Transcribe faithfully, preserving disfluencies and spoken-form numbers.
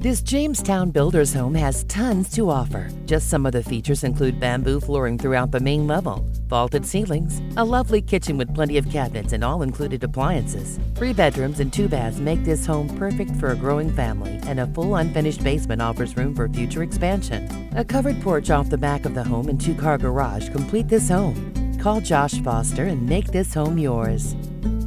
This Jamestown Builder's home has tons to offer. Just some of the features include bamboo flooring throughout the main level, vaulted ceilings, a lovely kitchen with plenty of cabinets and all-included appliances. Three bedrooms and two baths make this home perfect for a growing family, and a full unfinished basement offers room for future expansion. A covered porch off the back of the home and two-car garage complete this home. Call Josh Foster and make this home yours.